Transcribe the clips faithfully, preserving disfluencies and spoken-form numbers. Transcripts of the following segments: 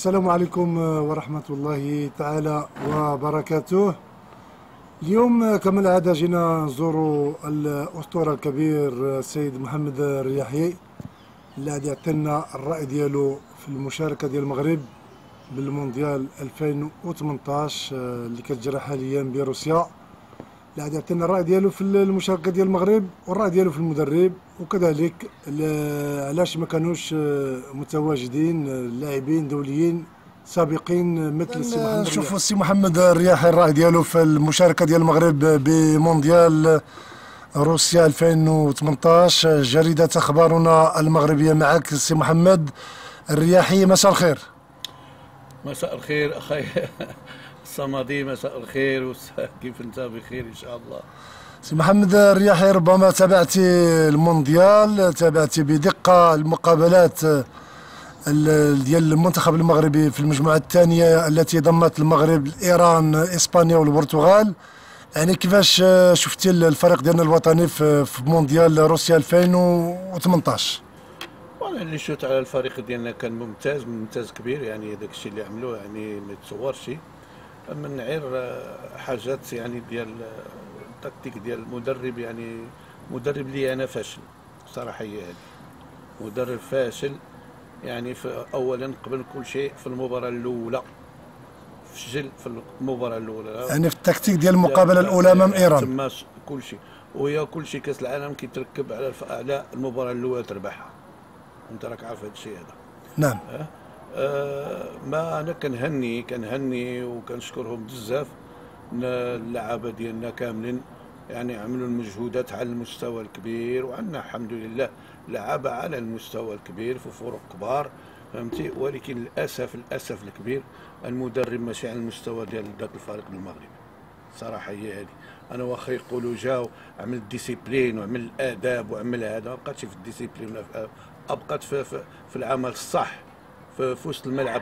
السلام عليكم ورحمة الله تعالى وبركاته. اليوم كما العادة جينا نزوروا الأسطورة الكبير السيد محمد الرياحي اللي غادي يعطينا الرأي ديالو في المشاركة ديال المغرب بالمونديال ألفين وثمنطاش اللي كتجرى حاليا بروسيا. اللي غادي يعطينا الرأي ديالو في المشاركة ديال المغرب والرأي ديالو في المدرب، وكذلك علاش ما كانوش متواجدين لاعبين دوليين سابقين مثل السي محمد. نشوفوا السي محمد الرياحي الرأي ديالو في المشاركة ديال المغرب بمونديال روسيا ألفين وثمنطاش. جريدة أخبارنا المغربية معك السي محمد الرياحي، مساء الخير. مساء الخير أخي الصمدي، مساء الخير، كيف أنت؟ بخير إن شاء الله. سي محمد الرياحي، ربما تابعتي المونديال، تابعتي بدقة المقابلات ديال المنتخب المغربي في المجموعة الثانية التي ضمت المغرب، إيران، إسبانيا والبرتغال. يعني كيفاش شفتي الفريق ديالنا الوطني في مونديال روسيا ألفين وثمنطاش؟ وانا اللي شفت على الفريق ديالنا كان ممتاز ممتاز كبير، يعني داك الشيء اللي عملوه يعني ما يتصورش. من غير حاجات يعني ديال التكتيك ديال المدرب، يعني مدرب لي انا فاشل صراحه، هي هذه مدرب فاشل. يعني في اولا قبل كل شيء في المباراه الاولى فشل في المباراه الاولى، يعني في التكتيك ديال المقابله الاولى امام ايران تما كل شيء، وهي كل شيء كاس العالم كيتركب على الف... على المباراه الاولى تربحها، انت راك عارف هذا الشيء هذا. نعم. أه؟ أه ما انا كنهني كنهني وكنشكرهم بزاف اللعابه ديالنا كاملين، يعني عملوا المجهودات على المستوى الكبير، وعندنا الحمد لله لعابه على المستوى الكبير في فرق كبار، فهمتي. ولكن للاسف للاسف الكبير المدرب ماشي على المستوى ديال ذاك الفريق المغربي صراحه، هي هذه. انا واخا يقولوا جاو عمل الديسيبلين وعمل الاداب وعمل هذا، ما بقاتش في الديسيبلين، بقات في, في, في العمل الصح في, في وسط الملعب.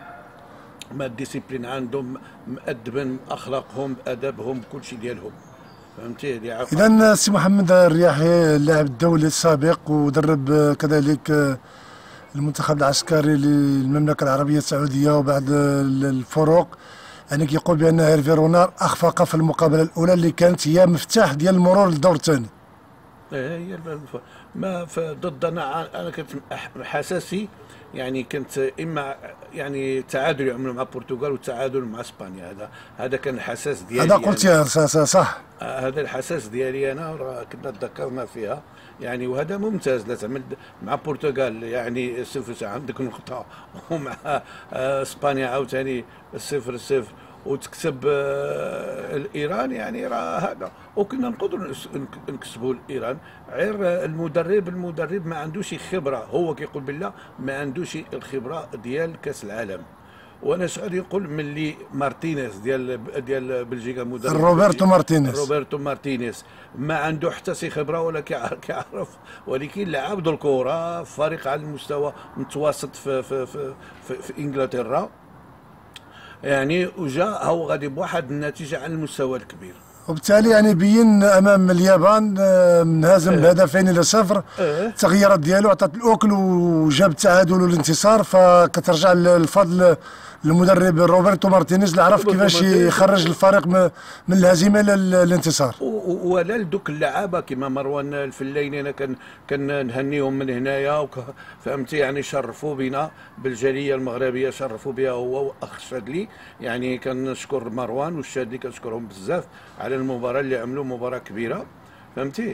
ما الديسيبلين عندهم مأدبا، اخلاقهم، ادبهم، كل شيء ديالهم، فهمتي. اذا السي محمد الرياحي اللاعب الدولي السابق ودرب كذلك المنتخب العسكري للمملكه العربيه السعوديه وبعض الفرق، يعني كيقول بان هيرفي رونار اخفق في المقابله الاولى اللي كانت هي مفتاح ديال المرور للدور الثاني. هي ما ضدنا. انا كنت حساسي، يعني كنت اما يعني تعادل يعملوا مع البرتغال وتعادل مع اسبانيا، هذا هذا كان الحساس ديالي. هذا قلت يا صح، هذا الحساس ديالي انا، كنا تذكرنا فيها يعني، وهذا ممتاز. لا تعمل مع البرتغال يعني صفر عندك نقطه، ومع اسبانيا عاوتاني صفر صفر، وتكسب الايران، يعني راه هذا، وكنا نقدروا نكسبوا الايران. غير المدرب المدرب ما عندوش خبره، هو كيقول بالله ما عندوش الخبره ديال كاس العالم. وانا شغال يقول ملي مارتينيز ديال ديال بلجيكا، مدرب روبرتو مارتينيز روبرتو مارتينيز ما عنده حتى شي خبره ولا كيعرف، ولكن لعب دو الكره فريق على المستوى متوسط في في في, في, في انجلترا، يعني وجا هو غادي بواحد النتيجه على المستوى الكبير، وبالتالي يعني بين امام اليابان منهزم بهدفين الى صفر. التغييرات ديالو عطات الاكل وجاب التعادل والانتصار، فكترجع الفضل للمدرب روبرتو مارتينيز اللي عرف كيفاش يخرج الفريق من الهزيمه للانتصار. ولا لدوك اللعابه كما مروان الفليني، انا كان كنهنيهم من هنايا، فهمتي، يعني شرفوا بنا بالجاليه المغربيه، شرفوا بها هو واخ الشادلي، يعني كنشكر مروان والشادلي، كنشكرهم بزاف على المباراه اللي عملوا، مباراه كبيره، فهمتي.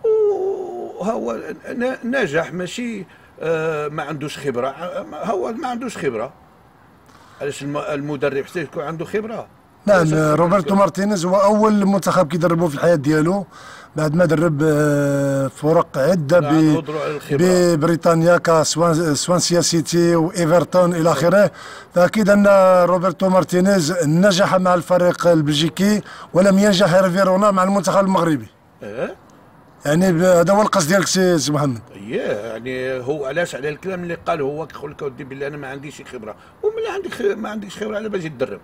وهو نجح، ماشي آه ما عندوش خبره، هو ما عندوش خبره. علاش المدرب حتى يكون عنده خبره؟ نعم، روبرتو مارتينيز هو اول منتخب كيدربه في الحياه ديالو بعد ما درب فرق عده ببريطانيا كسوانسيا سيتي وايفرتون الى اخره. فاكيد ان روبرتو مارتينيز نجح مع الفريق البلجيكي ولم ينجح هيرفي رونار مع المنتخب المغربي. اه يعني هذا هو القصد ديالك سي محمد. اييه، يعني هو علاش على الكلام اللي قال، هو كيقول لك اودي بالله انا ما عنديش خبره، وملي عندك ما عندكش خبره على باش تدرب؟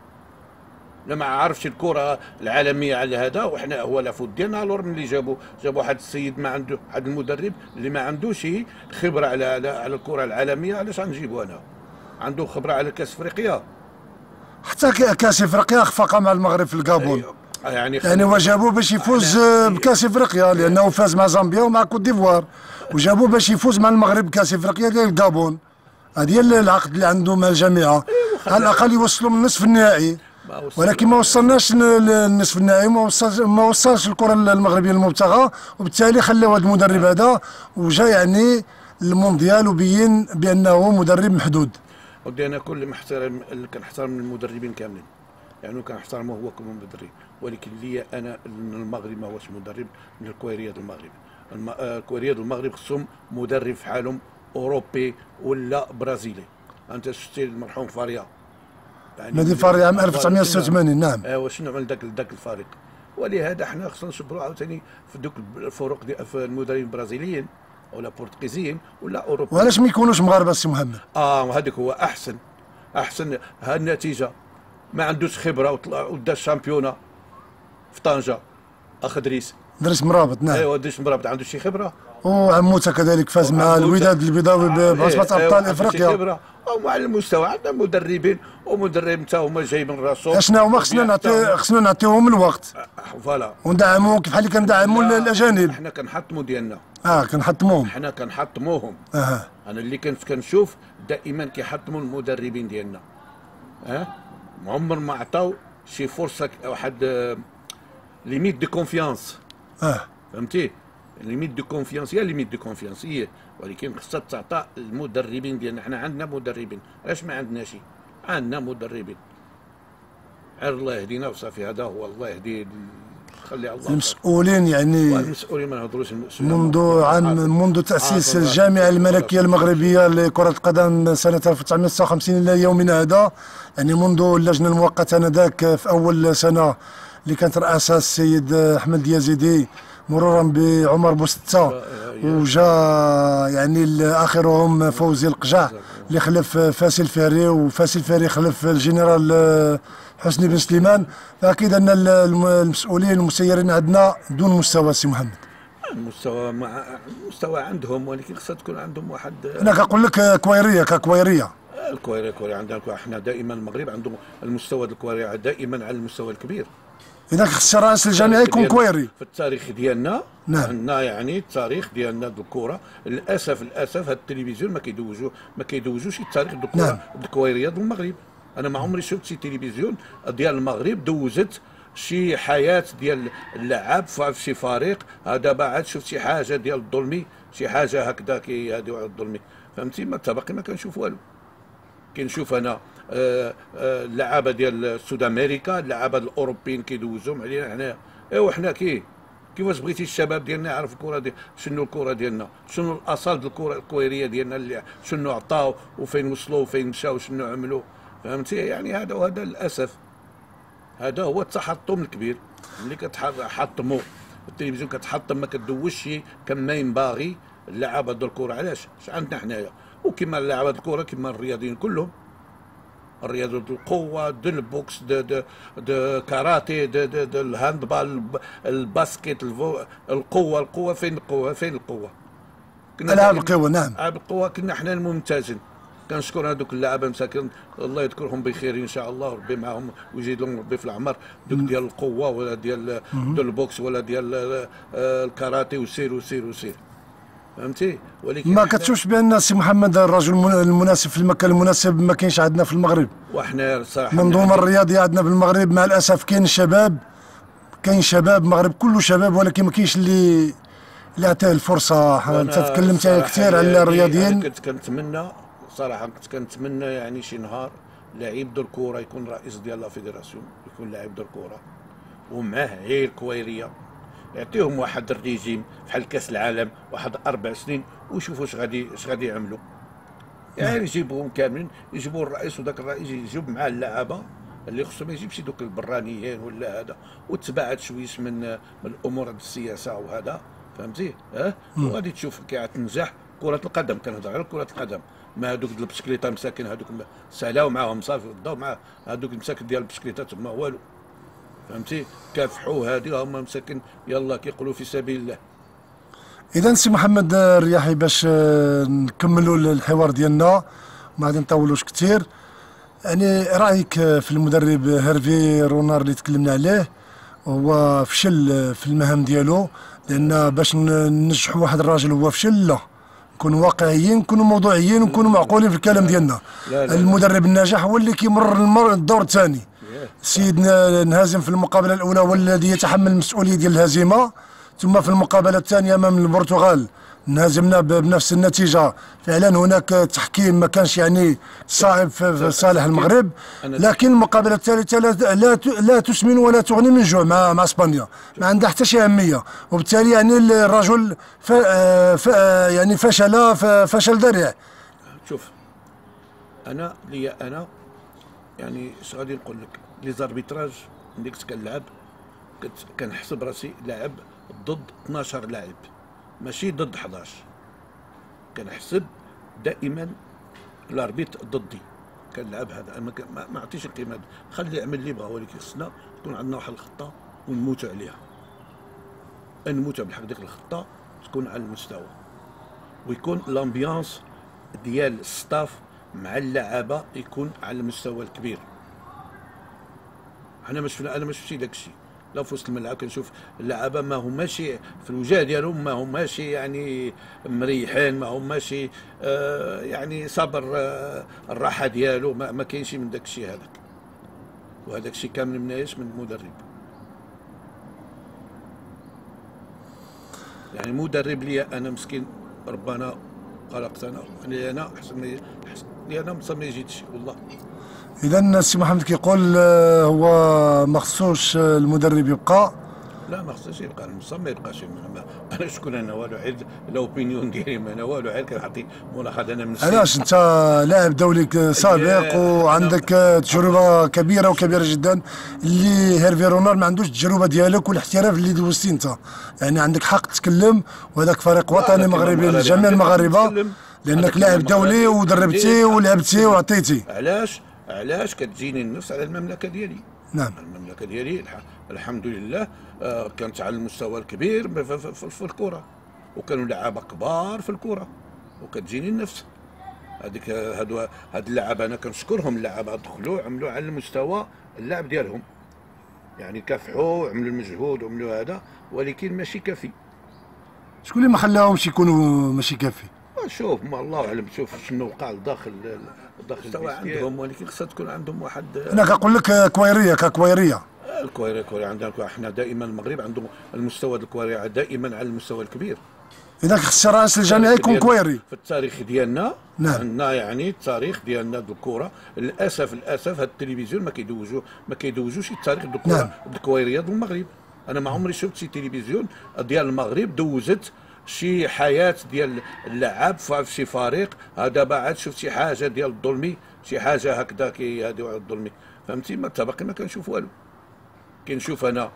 لا ما عارفش الكره العالميه على هذا، وحنا هو لافوت ديالنا. الور ملي جابوا جابوا واحد السيد ما عنده، واحد المدرب اللي ما عندوش خبره على على, على الكره العالميه، علاش غنجيبو انا؟ عنده خبره على كاس افريقيا. حتى ك- كاس افريقيا اخفق مع المغرب في الكابون. أيوه. يعني يعني هو جابوه باش يفوز آه، بكاس افريقيا، لانه فاز مع زامبيا ومع كوت ديفوار، وجابوه باش يفوز مع المغرب بكاس افريقيا ديال الكابون. هذه هي العقد اللي عنده مع الجامعه، على الاقل يوصلوا من النصف النهائي. ما وصل- ولكن ما وصلناش للنصف النهائي، ما وصلش ما وصلش الكره المغربيه المبتغى، وبالتالي خلاو هذا المدرب هذا وجا يعني المونديال وبين بانه مدرب محدود. ودي انا كل محترم اللي كنحترم المدربين كاملين، يعني كنحترمه هو كل مدرب، ولكن لي انا المغرب ما هوش مدرب من الكويريه ديال المغرب. الم- آه، الكويريه ديال المغرب خصهم مدرب في حالهم اوروبي ولا برازيلي. انت شفتي المرحوم فاريا، يعني نادي فاري عام ألف وتسعمائة وستة وثمانين. نعم. ايوا شنو عمل ذاك ذاك الفريق؟ ولهذا حنا خصنا نصبروا عاوتاني في دوك الفروق ديال في المدربين البرازيليين ولا البرتغيزيين ولا اوروبيين. وعلاش ما يكونوش مغاربه السي محمد؟ اه هذاك هو احسن احسن ها النتيجه. ما عندوش خبره وطلع ودا الشامبيونه في طنجه اخذ ريس. درس مرابط. نعم. ايوا ديش مرابط عنده شي خبره. وعموته كذلك فاز مع وعموتة. الوداد البيضاوي بعصبة ابطال افريقيا. خبره ومع المستوى عندنا مدربين ومدرب حتى هما جاي من راسهم. اشنا هما خصنا نعطي خصنا نعطيهم الوقت فوالا وندعموا كيف اللي كندعموا الاجانب. حنا كنحطموا ديالنا، اه كنحطموهم. حنا كنحطموهم. اه انا اللي كنت كنشوف دائما كيحطموا المدربين ديالنا. ها أه؟ عمر ما عطاو شي فرصه واحد ليميت دو كونفيونس. اه فهمتي؟ ليميت دو كونفيونس هي ليميت دو كونفيونس هي، ولكن خصها تعطى المدربين ديالنا. حنا عندنا مدربين، علاش ما عندناش؟ عندنا مدربين. عر الله يهدينا وصافي. هذا هو الله يهدي خلي الله. المسؤولين يعني المسؤولين ما نهضروش المسؤولين منذ عام منذ تأسيس الجامعة الملكية المغربية لكرة القدم سنة ألف وتسعمائة وتسعة وخمسين إلى يومنا هذا، يعني منذ اللجنة المؤقتة آنذاك في أول سنة اللي كانت رئاسها السيد أحمد يزيدي، مرورا بعمر بوستة، وجا يعني آخرهم فوزي القجع اللي خلف فاسي الفاري، وفاسي الفاري خلف الجنرال حسني بن سليمان. فأكيد أن المسؤولين المسيرين عندنا دون مستوى سي محمد. المستوى مع المستوى عندهم، ولكن خصها تكون عندهم واحد. انا كنقول لك كويريه ككويريه. الكويريه كويريه عندنا احنا دائما المغرب عنده المستوى الكويريه دائما على المستوى الكبير. اذا خص راس الجامعه يكون كويري في التاريخ ديالنا. نعم. عندنا يعني التاريخ ديالنا ديال الكره، للاسف للاسف هاد التلفزيون ما كيدوجو ما كيدوجوش التاريخ ديال الكره. نعم. الكويريه ديال المغرب. انا ما عمري شفت شي تلفزيون ديال المغرب دوزت شي حياه ديال اللاعب في شي فريق. دابا عاد شفت شي حاجه ديال الظلمي، شي حاجه هكذا كي هادي واحد الظلمي. فهمتي؟ ما باقي ما كنشوف والو. كنشوف انا آه آه اللعابه ديال سود امريكا، اللعابه الاوروبيين كيدوزوهم علينا هنايا. ايوا حنا كي كيفاش بغيتي الشباب ديالنا يعرف الكره ديال شنو الكره ديالنا، شنو الاصل ديال الكره الكويريه ديالنا، اللي شنو عطاو وفين وصلوا وفين مشاو وشنو عملوا. فهمتي؟ يعني هذا وهذا للاسف هذا هو التحطم الكبير اللي كتحطموا التلفزيون، كتحطم ما كدوزش كما ينبغي اللعابه ديال الكره. علاش؟ اش عندنا حنايا؟ وكما اللعابه الكره كما الرياضيين كلهم، الرياضه ديال القوه ديال البوكس د د د كاراتي د د الهاندبال الباسكيت القوه القوه فين القوه فين القوه؟ العاب القوه. نعم العاب القوه كنا حنا الممتازين. كنشكر هذوك اللعابه مساكن الله يذكرهم بخير ان شاء الله، وربي معهم ويزيد لهم ربي في العمر. دوك ديال القوه ولا ديال ديال البوكس ولا ديال الكاراتي وسير وسير وسير. فهمتي؟ ولكن ما كتشوفش بان سي محمد الرجل المناسب في المكان المناسب ما كاينش عندنا في المغرب؟ وحنا صراحه المنظومه الرياضيه عندنا في المغرب مع الاسف كاين شباب، كاين شباب المغرب كله شباب، ولكن ما كاينش اللي اللي عطاه الفرصه. انت تكلمت كثير على الرياضيين. كنت كنتمنى صراحه كنت كنتمنى يعني شي نهار لعيب ديال الكره يكون رئيس ديال لا فيدراسيون، يكون لاعب ديال الكره ومعاه عير كويريه، يعطيهم واحد الريجيم بحال كاس العالم واحد اربع سنين ويشوفوا اش غادي اش غادي يعملوا. يعني يجيبوهم كاملين، يجيبوا الرئيس وذاك الرئيس يجيب معاه اللعابه اللي خصهم، ما يجيبش دوك البرانيين ولا هذا، وتبعد شويش من من الامور ديال السياسه وهذا. فهمتي؟ اه وغادي تشوف كي تنجح كره القدم. كنهضر على كره القدم، ما هذوك ديال البسكليته مساكن هذوك سالاو معاهم صافي وداو مع هذوك المساكن ديال البسكليته تما والو. فهمتي؟ كافحوا هذه هما مساكن يلا كيقولوا في سبيل الله. اذا سي محمد الرياحي باش نكملوا الحوار ديالنا، ما غادي نطولوش كثير. يعني رايك في المدرب هيرفي رونار اللي تكلمنا عليه؟ هو فشل في المهام ديالو، لان باش ننجحوا واحد الراجل هو فشل. لا، نكونوا واقعيين، نكونوا موضوعيين، ونكونوا معقولين في الكلام ديالنا. لا لا المدرب الناجح هو اللي كيمر المر الدور الثاني. السيد نهازم في المقابله الاولى هو الذي يتحمل المسؤوليه ديال الهزيمه، ثم في المقابله الثانيه امام البرتغال انهزمنا بنفس النتيجه. فعلا هناك تحكيم ما كانش يعني صائب في صالح المغرب، لكن المقابله الثالثه لا لا لا تسمن ولا تغني من جوع مع مع اسبانيا، ما عندها حتى شي اهميه. وبالتالي يعني الرجل ف ف يعني فشل فشل ذريع. شوف، انا ليا انا يعني اش غادي نقول لك، لي زاربيتراج ملي كنت كنلعب كنت كنحسب راسي لاعب ضد اثناش لاعب، ماشي ضد حداش. كنحسب دائما الاربيت ضدي، كنلعب هذا ما ما ما عطيش القيمه هذه، خليه يعمل اللي بغا، ولكن خصنا تكون عندنا واحد الخطه ونموتوا عليها، نموتوا بالحق ديك الخطه تكون على المستوى، ويكون لامبيونس ديال الستاف مع اللعابه يكون على المستوى الكبير. انا مش انا مش شفتي داك الشيء، لا في وسط الملعب كنشوف اللعابه ما هماش في الوجه ديالهم، ما هماش يعني مريحين، ما هماش آه يعني صابر آه الراحه ديالو، ما, ما كاينش من داك الشيء هذاك. وهذاك الشيء كامل منايش من المدرب. يعني مدرب لي انا مسكين ربنا خلقت انا يعني انا حسن لي انا ما يجيتش والله. اذا السي محمد كيقول هو ما خصوش المدرب يبقى. لا ما خصوش يبقى، المصاب ما يبقاش. انا شكون انا والو، غير الاوبينيون ديالي انا والو، غير كنعطي ملاحظه انا من السن. علاش انت لاعب دولي سابق وعندك تجربه كبيره وكبيره جدا، اللي هيرفي رونار ما عندوش التجربه ديالك والاحتراف اللي دوزتي انت. يعني عندك حق تتكلم، وهذاك فريق وطني مغربي لجميع المغاربه، لانك لاعب دولي ودربتي ولعبتي وعطيتي. علاش علاش كتجيني النفس على المملكه ديالي؟ نعم، المملكه ديالي الحمد لله آه كانت على المستوى الكبير في, في, في, في الكره، وكانوا لعابه كبار في الكره، وكتجيني النفس. هذيك هادو هاد اللعابه انا كنشكرهم، اللعابه دخلوا عملوا على المستوى اللعب ديالهم، يعني كافحوا عملوا المجهود وعملوا هذا، ولكن ماشي كافي. شكون اللي ما خلاهمش يكونوا ماشي كافي؟ شوف ما الله اعلم، شوف شنو وقع داخل داخل المستوى عندهم، ولكن خصها تكون عندهم واحد. انا كنقول لك كويريه ككويريه. الكويريه كويريه عندنا احنا دائما المغرب عندهم المستوى الكويريه دائما على المستوى الكبير. اذا خص الرئيس الجامعي يكون كويري في التاريخ ديالنا. نعم. عندنا يعني التاريخ ديالنا ديال الكره، للاسف للاسف هاد التلفزيون ما كيدوجو ما كيدوجوش التاريخ ديال الكره. نعم. الكويريه ديال المغرب. انا ما عمري شفت شي تلفزيون ديال المغرب دوزت شي حياه ديال اللعاب في شي فريق. دابا عاد شفت شي حاجه ديال الظلمي، شي حاجه هكذا كي هادي واحد الظلمي، فهمتي؟ ما باقي ما كنشوف والو. كنشوف انا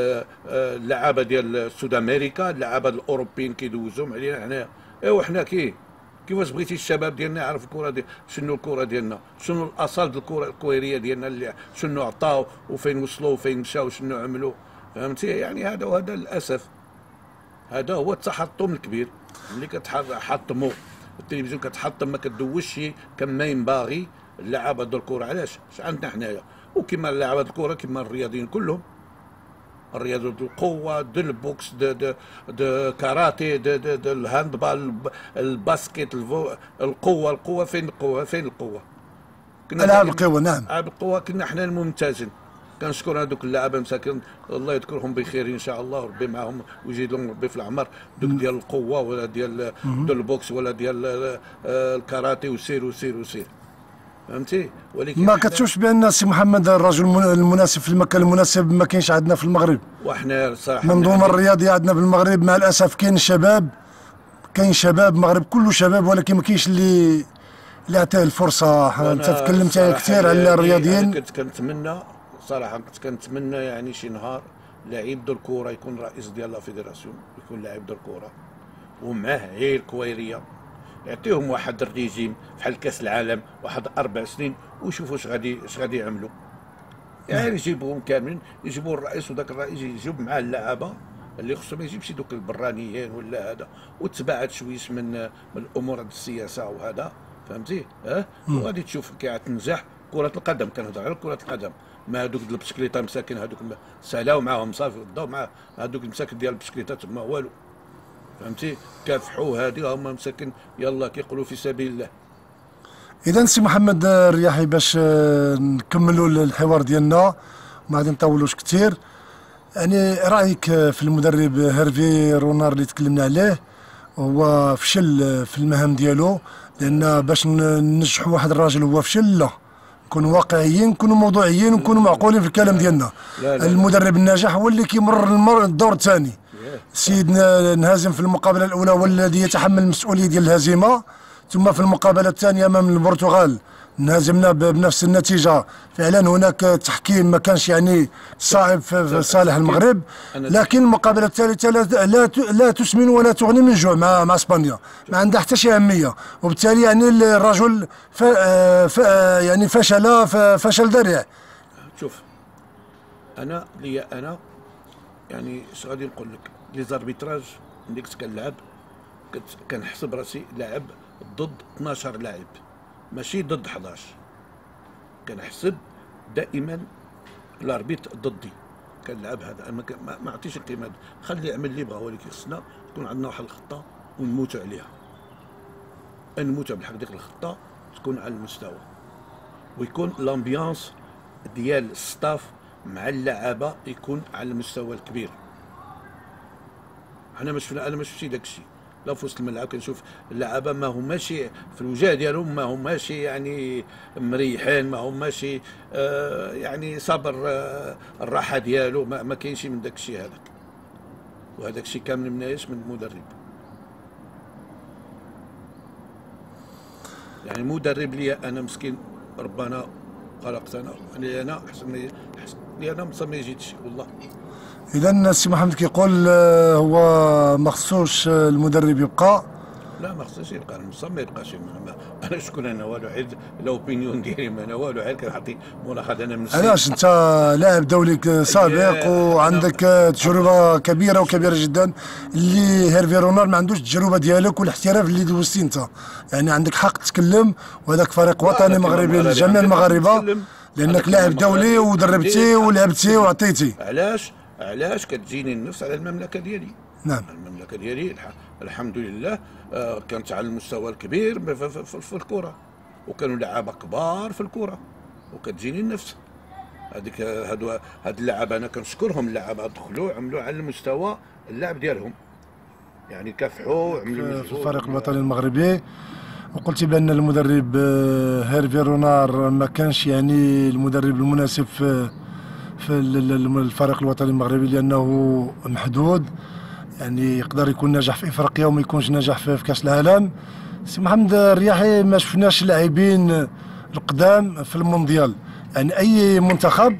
اللعابه ديال سود امريكا، اللعابه الاوروبيين كيدوزوهم علينا حنايا. ايوا حنا كي كيفاش بغيتي الشباب ديالنا يعرف الكره ديال شنو الكره ديالنا، شنو الاصل ديال الكره الكويريه ديالنا، اللي شنو عطاو وفين وصلوا وفين مشاو وشنو عملوا، فهمتي؟ يعني هذا وهذا للاسف هذا هو التحطم الكبير اللي كتحطموا التلفزيون، كتحطم ما كدوزش كما ينبغي اللعابه ديال الكره. علاش؟ اش عندنا حنايا؟ وكما لعابه الكره كما الرياضيين كلهم، الرياضه ديال القوه، ديال البوكس، د د د كاراتي، د د الهاندبال، الباسكيت، القوه القوه فين القوه؟ فين القوه؟ كنا العاب القوه. نعم، العاب القوه كنا حنا الممتازين. كنشكر هذوك اللعابه مساكن الله يذكرهم بخير ان شاء الله، وربي معهم ويزيد لهم ربي في العمر، دوك ديال القوه ولا ديال ديال البوكس ولا ديال الكاراتي، وسير وسير وسير، فهمتي؟ ولكن ما كتشوفش بان سي محمد الرجل المناسب في المكان المناسب ما كاينش عندنا في المغرب؟ وحنا صراحه المنظومه الرياضيه عندنا في المغرب مع الاسف كاين شباب، كاين شباب المغرب كله شباب، ولكن ما كاينش اللي اللي عطاه الفرصه. انت تكلمت كثير على الرياضيين. كنت كنتمنى صراحه كنت كنتمنى يعني شي نهار لعيب ديال الكره يكون رئيس ديال لا فيدراسيون، يكون لاعب ديال الكره ومعاه عير كويريه، يعطيهم واحد الريجيم بحال كاس العالم واحد اربع سنين ويشوفوا اش غادي اش غادي يعملوا. يعني يجيبوهم كاملين، يجيبوا الرئيس، وذاك الرئيس يجيب معاه اللعابه اللي خصو، ما يجيبش دوك البرانيين ولا هذا، وتبعد شويش من من الامور السياسه وهذا، فهمتي؟ اه وغادي تشوف كي تنجح. كرة القدم كنهضر على كرة القدم، ما هذوك ديال البسكليطه مساكن هذوك سالاو معاهم صافي وداو مع هذوك المساكن ديال البسكليطه تما والو. فهمتي؟ كافحوا هذه هما مساكن يلا كيقولوا في سبيل الله. اذا سي محمد الرياحي باش نكملوا الحوار ديالنا ما غادي نطولوش كثير، يعني رايك في المدرب هيرفي رونار اللي تكلمنا عليه؟ هو فشل في المهام ديالو، لان باش ننجحوا واحد الراجل هو فشل؟ لا، نكونوا واقعيين، نكونوا موضوعيين، ونكونوا معقولين في الكلام ديالنا. لا لا المدرب الناجح هو اللي كيمر المر الدور الثاني. السيد نهازم في المقابله الاولى هو الذي يتحمل المسؤوليه ديال الهزيمه، ثم في المقابله الثانيه امام البرتغال انهزمنا بنفس النتيجه. فعلا هناك تحكيم ما كانش يعني صائب في صالح المغرب، لكن المقابله الثالثه لا لا لا تسمن ولا تغني من جوع مع مع اسبانيا، ما عندها حتى شي اهميه، وبالتالي يعني الرجل ف ف يعني فشل فشل ذريع. شوف انا ليا انا يعني اش غادي نقول لك، لي زاربيتراج ملي كنت كنلعب كنت كنحسب راسي لاعب ضد اثناش لاعب ماشي ضد حداش. كنحسب دائما الاربيت ضدي، كنلعب هذا ما ما عطيش القيمه هذه، خليه يعمل اللي بغا، ولكن خصنا تكون عندنا واحد الخطه ونموتوا عليها، نموتوا بالحق ديك الخطه تكون على المستوى، ويكون لامبيونس ديال الستاف مع اللعابه يكون على المستوى الكبير. انا ما شفنا انا ما شفتش داك الشيء، لا في وسط الملعب كنشوف اللعابه ما هماش في الوجه ديالهم، ما هماش يعني مريحين، ما هماش آه يعني صابر آه الراحه ديالو، ما, ما كاينش من داك الشيء هذاك، وهذاك الشيء كامل منايش من المدرب. يعني المدرب لي انا مسكين ربنا خلقتنا لي انا حسن لي انا ما يجيش والله. اذا السي محمد كيقول هو ما خصوش المدرب يبقى؟ لا ما خصوش يبقى، المصاب ما يبقاش. انا شكون انا والو، حيت الاوبينيون ديالي ما انا والو، غير كنعطي ملاحظه انا من نفسي. علاش انت لاعب دولي سابق وعندك تجربه كبيره وكبيره جدا، اللي هيرفي رونار ما عندوش التجربه ديالك والاحتراف اللي دوزتي انت، يعني عندك حق تتكلم، وهذاك فريق وطني مغربي لجميع المغاربه، لانك لاعب دولي ودربتي ولعبتي وعطيتي. علاش علاش كتجيني النفس على المملكه ديالي؟ نعم المملكه ديالي الحمد لله آه كانت على المستوى الكبير في, في, في, في الكره، وكانوا لعابه كبار في الكره، وكتجيني النفس هذيك. هادو هاد اللعابه انا كنشكرهم، اللعابه دخلوا عملوا على المستوى اللعب ديالهم، يعني كافحوا عملوا في الفريق الوطني المغربي. وقلت بان المدرب هيرفي رونار ما كانش يعني المدرب المناسب في في الفريق الوطني المغربي، لانه محدود، يعني يقدر يكون ناجح في افريقيا وما يكونش ناجح في, في كاس العالم. سي محمد الرياحي ما شفناش لاعبين القدام في المونديال، يعني اي منتخب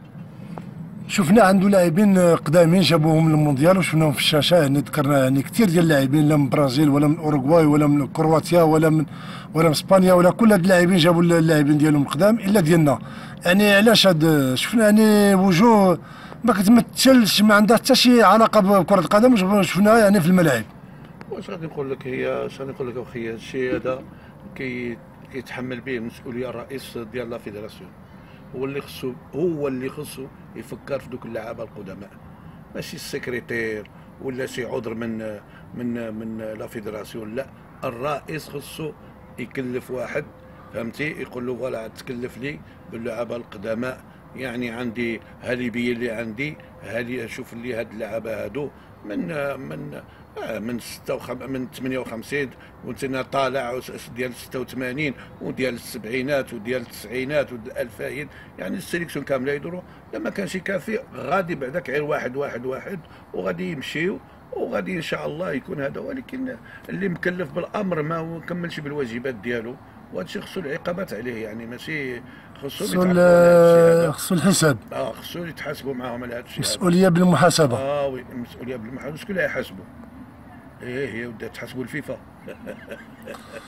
شفنا عنده لاعبين قدامين جابوهم للمونديال وشفناهم في الشاشه، يعني ذكرنا يعني كثير ديال اللاعبين، لا من البرازيل ولا من اوروغواي ولا من كرواتيا ولا من ولا من اسبانيا، ولا كل هاد اللاعبين جابوا اللاعبين ديالهم القدام الا ديالنا. يعني علاش هاد شفنا يعني وجوه ما كتمثلش، ما عندها حتى شي علاقه بكره القدم شفناها يعني في الملاعب. واش غادي نقول لك، هي اش غادي نقول لك اخي، الشيء هذا كي كيتحمل به المسؤوليه الرئيس ديال لا فيدراسيون، هو اللي خصو هو اللي خصو يفكر في دوك اللعابه القدماء، ماشي السكرتير ولا شي عذر من من من لا فيدراسيون. لا، الرئيس خصو يكلف واحد، فهمتي، يقول له فوالا تكلف لي باللعابه القدماء، يعني عندي هاليبيه اللي عندي هالي، شوف لي هاد اللعابه هادو من من من ستة وخم... من ثمانية وخمسين وانت طالع ديال ستة وثمانين وديال السبعينات وديال التسعينات والألفين، يعني السيليكسيون كامله يدوروا. لما كانش كافي غادي بعدك غير واحد واحد واحد وغادي يمشيو، وغادي ان شاء الله يكون هذا. ولكن اللي مكلف بالامر ما كملش بالواجبات ديالو، وهذا الشيء خصو العقابات عليه، يعني ماشي خصو خصو الحساب. اه خصو يتحاسبوا معاهم على هذا الشيء، مسؤوليه بالمحاسبه. اه وي مسؤوليه بالمحاسبه. شكون اللي يحاسبوا؟ ايه هي ودا تحاسبوا الفيفا.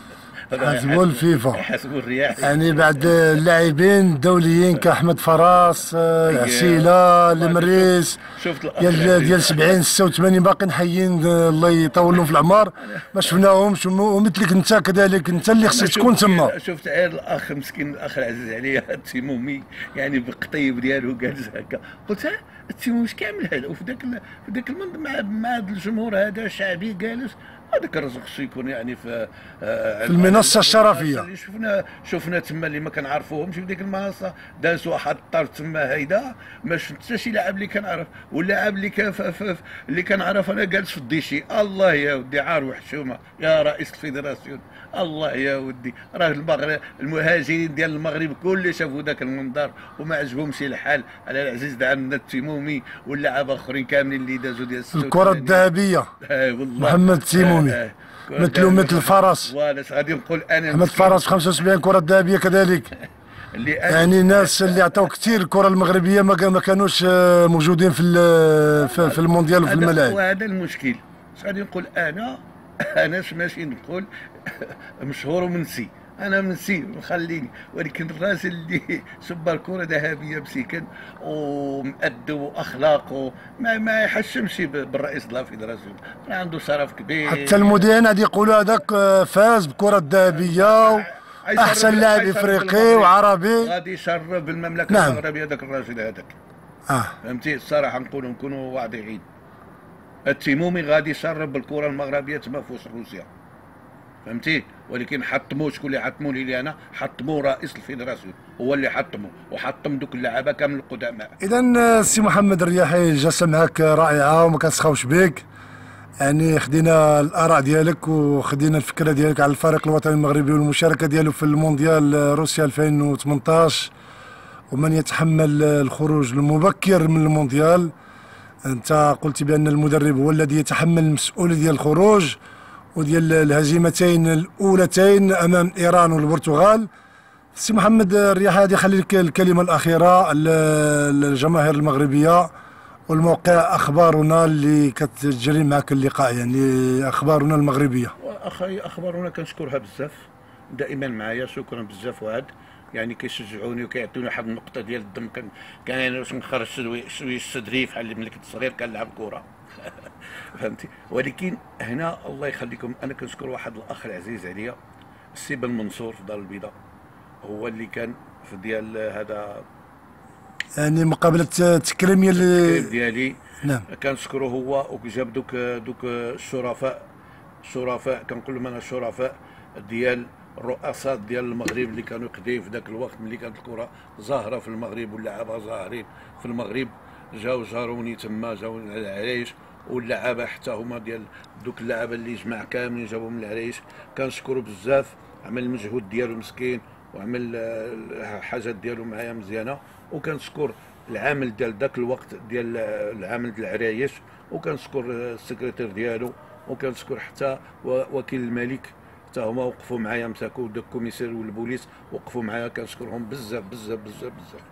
حاسبوا الفيفا، يحاسبوا الرياح. يعني بعد اللاعبين الدوليين كاحمد فراس، آه، عسيله، المريس، شفت الأخ ديال العزيز. ديال سبعين ستة وثمانين باقيين حيين، آه، الله يطول لهم في العمر، ما شفناهمش. ومثلك انت كذلك، انت اللي خصك تكون تما. شفت عير الاخ مسكين، الاخ العزيز عليا التيمومي، يعني بالقطيب ديالو جالس هكا، قلت ها التيمومي اش كامل هذا، وفي ذاك في ذاك المنظر مع مع هذا الجمهور هذا الشعبي جالس، هذاك الرزق خصو يكون يعني في آه في المنصه الشرفيه اللي شفنا شفنا تما اللي ما كنعرفوهمش في ديك المنصه، داز واحد الطرد تما هيدا، ما شفت حتى شي لاعب اللي كنعرف، واللاعب اللي كان اللي كنعرف انا جالس في الديشي. الله يا ودي عار وحشومه يا رئيس الفيدراسيون، الله يا ودي، راه المغرب المهاجرين ديال المغرب كل شافوا ذاك المنظر وما عجبهمش الحال على العزيز د عندنا التيمومي واللاعب اخرين كاملين اللي دازوا ديال الكره الذهبيه محمد التيمومي، مثل مثل فرس. فوالا غادي نقول انا محمد فرس في خمسة وسبعين كره ذهبيه كذلك. يعني ناس اللي عطاو كثير الكره المغربيه ما كانوش موجودين في في المونديال وفي الملاعب. وهذا المشكل. اش غادي نقول انا انا ماشي نقول مشهور ومنسي، انا منسي خليني، ولكن الراجل اللي سبر كره ذهبيه مسكين ومؤدب واخلاقه ما ما يحشمش بالرئيس د الفيدراسيون، عنده شرف كبير. حتى المذيعين غادي يقولوا هذاك فاز بكره ذهبيه، احسن لاعب افريقي وعربي، غادي يشرف بالمملكه نعم. المغربيه هذاك الراجل هذاك. اه فهمتي الصراحه، نقولوا نكونوا واضحين، التيمومي غادي يشرف بالكره المغربيه تما في وسط روسيا، فهمتي؟ ولكن حطموه، شكون اللي حطموا لي انا؟ حطموا رئيس الفيدراسيون، هو اللي حطمه وحطم دوك اللعابه كامل القدماء. اذا السي محمد الرياحي الجلسه معك رائعه وما كنسخاوش بك، يعني خدينا الاراء ديالك وخدينا الفكره ديالك على الفريق الوطني المغربي والمشاركه ديالو في المونديال روسيا ألفين وثمنطاش، ومن يتحمل الخروج المبكر من المونديال. انت قلت بان المدرب هو الذي يتحمل المسؤوليه ديال الخروج وديال الهزيمتين الاولتين امام ايران والبرتغال. سي محمد الرياحي غادي خلي لك الكلمه الاخيره للجماهير المغربيه والموقع اخبارنا اللي كتجري معك اللقاء، يعني اخبارنا المغربيه. اخي اخبارنا كنشكرها بزاف دائما معايا، شكرا بزاف وعد، يعني كيشجعوني وكيعطوني واحد النقطه ديال الدم. كان كان انا واش نخرج شويه شويه الصدري بحال ملي كنت صغير كنلعب كره فهمتي. ولكن هنا الله يخليكم انا كنشكر واحد الاخ العزيز عليا، السي بن منصور في دار البيضاء، هو اللي كان في ديال هذا يعني مقابله التكريميه اللي ديالي. نعم كنشكرو هو وجاب دوك دوك الشرفاء الشرفاء كنقول لهم انا الشرفاء ديال الرؤساء ديال المغرب اللي كانوا قديم في ذاك الوقت ملي كانت الكره ظاهره في المغرب واللعابه ظاهرين في المغرب، جاو زاروني تما، جاو العريش واللعابه حتى هما ديال دوك اللعابه اللي جمع كاملين جابوهم من العريش. كنشكرو بزاف، عمل المجهود ديالو مسكين وعمل الحاجات ديالو معايا مزيانه. وكنشكر العامل ديال ذاك الوقت ديال العامل ديال العرايش، وكنشكر السكرتير ديالو، وكنشكر حتى وكيل الملك حتى هما وقفوا معايا، مساكو داك الكوميسير والبوليس وقفوا معايا، كنشكرهم بزاف بزاف بزاف بزاف.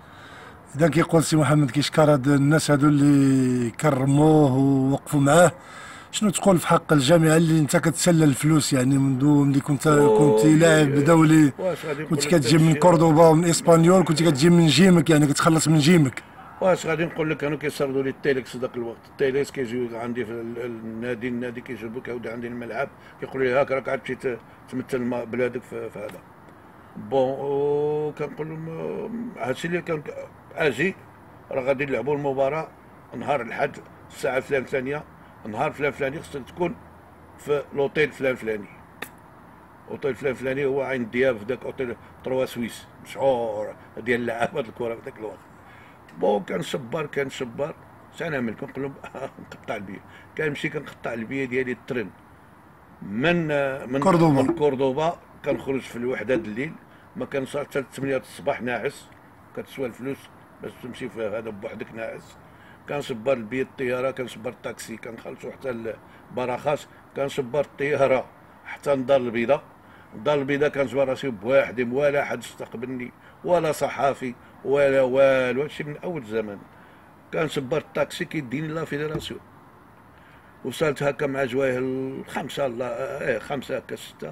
اذا كيقول سي محمد كيشكر هاد الناس هادو اللي كرموه ووقفوا معاه، شنو تقول في حق الجامعه اللي انت كتسلل الفلوس، يعني منذ ملي كنت كنت لاعب دولي، كنت كتجيب من كوردوبا ومن اسبانيول، كنت كتجيب من جيمك، يعني كتخلص من جيمك. واش غادي نقول لك، كانوا كيسردوا لي التيليكس ذاك الوقت، التيليكس كيجيو عندي في النادي، النادي كيجيبوك عاود عندي الملعب، كيقولوا لي هاك راك عاد تمشي تمثل بلادك في هذا. بون كنقول لهم هادشي اللي كان اجي، راه غادي نلعبوا المباراه نهار الحد الساعه فلان فلانيه، نهار فلان فلاني خصك تكون في لوطيل فلان فلاني، اوتيل فلان فلاني هو عين دياب في ذاك اوتيل تروا سويس مشهور ديال لعابه الكره في ذاك الوقت. بون كنصبر كنصبر سنعمل، كنقول لهم نقطع البيه، كنمشي كنقطع البيه ديالي الترن من من كوردوبا من كوردوبا، كنخرج في الوحده د الليل، ما كنوصل حتى ثمانية الصباح ناعس، كتسوى الفلوس باش تمشي في هذا بوحدك ناعس. كنصبر البيه الطياره، كنصبر الطاكسي، كنخلصوا حتى البراخاس، كنصبر الطياره حتى لدار البيضاء. الدار البيضاء كنجبر راسي بوحدي، ولا حد استقبلني ولا صحافي ولا والو، هادشي من اول زمان. كنصبر الطاكسي كيديني لا فيدراسيون، وصلت هكا مع جوايه الخمسه لا ايه خمسه هكا سته،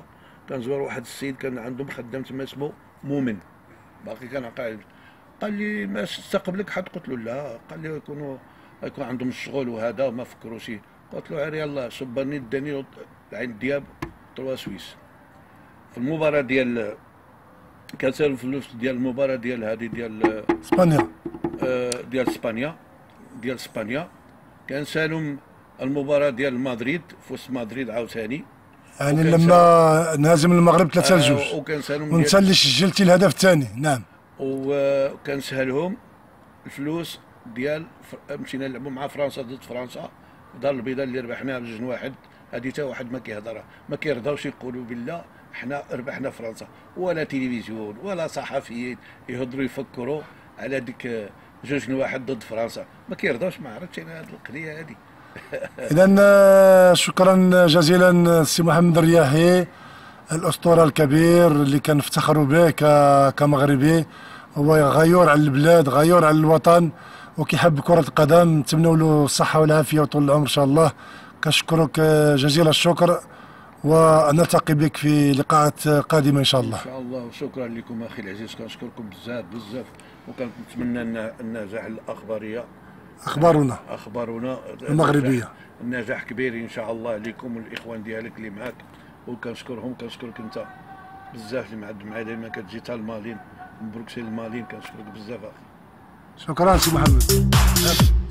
كنزور واحد السيد كان عندهم خدام تما اسمه مؤمن، باقي كان قاعد. قال لي ما استقبلك حد؟ قلت له لا. قال لي يكونوا يكون عندهم الشغل وهذا وما فكروش. قلت له عير يلاه صبرني داني العين دياب تروا سويس. في المباراة ديال كان سالوا الفلوس ديال المباراة ديال هذه ديال اسبانيا، آه ديال اسبانيا ديال اسبانيا كان سالهم المباراة ديال مدريد في وسط مدريد عاوتاني، يعني لما نهزم المغرب ثلاثة آه لجوج وكان سالهم وانت اللي سجلتي الهدف الثاني. نعم. وكان سهلهم الفلوس ديال مشينا نلعبوا مع فرنسا ضد فرنسا، الدار البيضاء اللي ربحناها بجوج واحد. هذه حتى واحد ما كيهضرها، ما كيرضاوش يقولوا بالله حنا ربحنا فرنسا، ولا تلفزيون ولا صحفيين يهضروا يفكروا على ديك جوج واحد ضد فرنسا، ما كيرضاوش. ما عرفتش انا هذه القضيه هذه. اذا شكرا جزيلا سي محمد الرياحي، الاسطوره الكبير اللي كنفتخروا به كمغربي. هو غيور على البلاد، غيور على الوطن، وكيحب كره القدم. نتمنوا له الصحه والعافيه وطول العمر ان شاء الله. كنشكرك جزيل الشكر، ونلتقي بك في لقاءات قادمه ان شاء الله. ان شاء الله. وشكرا لكم اخي العزيز، كنشكركم بزاف بزاف، وكنتمنى النجاح الاخباريه اخبارنا اخبارنا المغربيه النجاح كبير ان شاء الله لكم والاخوان ديالك اللي معاك. وكنشكرهم، كنشكرك انت بزاف اللي معد معايا دائما كتجي حتى المالين من بروكسل المالين. كنشكرك بزاف اخي. شكرا سي محمد.